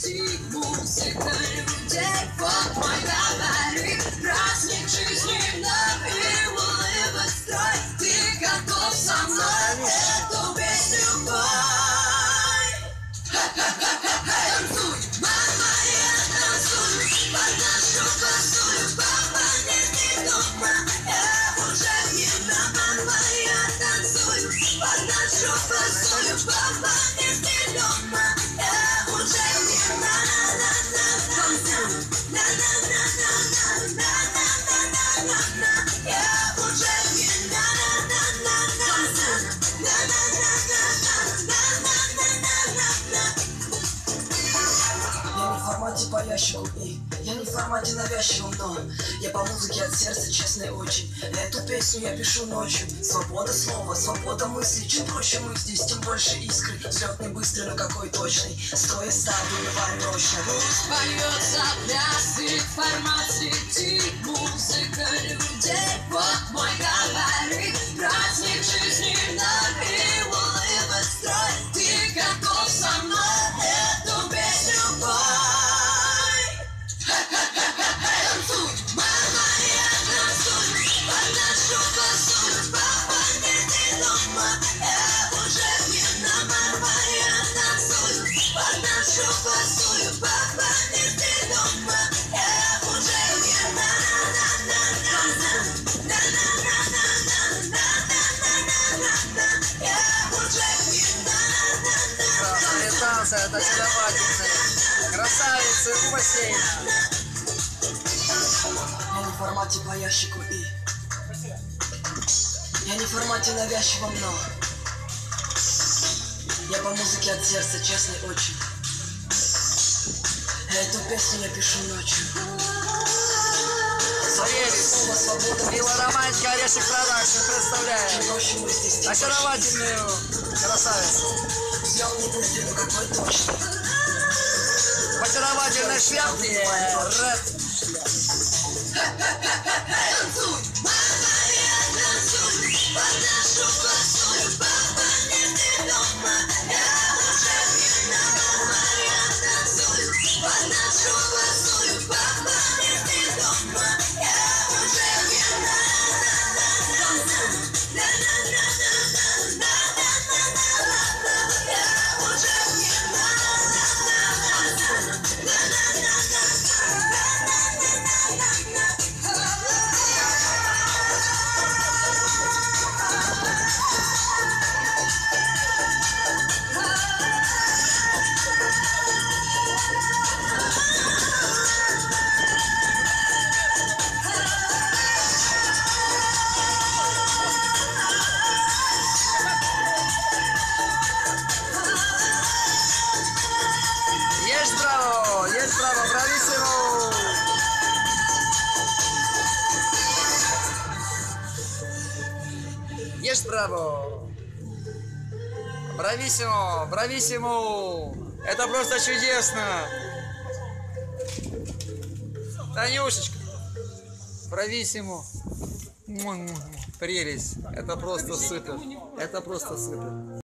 сети музыка людей. Вот мой габарит, праздник жизни вновь и улыбок строй. Ты готов со мной эту песню пой? Танцуй, мама, я танцую под нашу косулю. Папа, не дома, уже не мама, я танцую под нашу косулю. Папа, не дома, уже не мама. Танцуй, я уже не Я не в формате по ящику и я не в формате навязчивом, но я по музыке от сердца, честно и очень. Эту песню я пишу ночью. Свобода слова, свобода мысли. Чем проще мы здесь, тем больше искры. Взлет не быстрый, но какой точный. Стоя ставлю, бывает мощно. пусть поется плясик, формат сети музыка людей. Вот мой габарит, праздник жизни вновь и улыбок строй. Ты готов со мной эту песню пой? Танцуй, мама, я танцую под нашу косулю. Папа, не дома, уже не мама, я танцую под нашу косулю. Папа, не дома, уже не Красные танцы, это очаровательные красавицы у бассейна. Я не в формате по ящику и я не в формате навязчивом, но я по музыке от сердца, честно и очень. Эту песню я пишу ночью. Поверить, Филаромантика Орешек Продакшн представляет Чем проще мы здесь, тем очаровательную красавицу. взлет не быстрый, но какой точный. В очаровательной шляпке рэп. танцуй, мама, я танцую под нашу косулю. Папа, не дома, уже не мама, я танцую под нашу косулю. Папа, не дома, уже не Есть браво, брависсимо! Есть браво! Брависсимо, брависсимо! Это просто чудесно! Танюшечка, брависсимо! Прелесть! Это просто супер! Это просто супер!